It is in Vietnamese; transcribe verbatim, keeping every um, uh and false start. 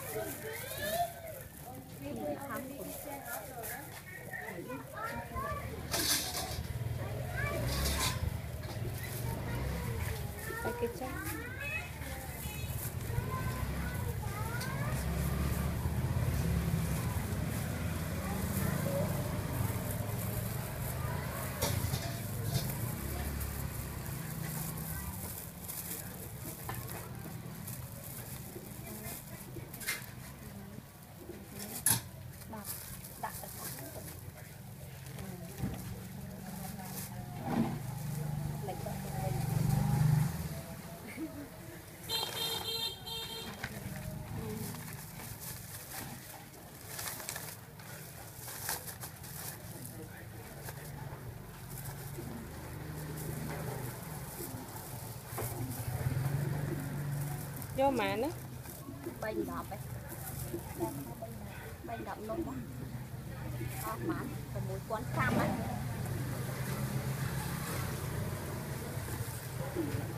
cái chắc vô mà nó bay đập ấy bay đập luôn quá đó mà còn mùi quán cam ấy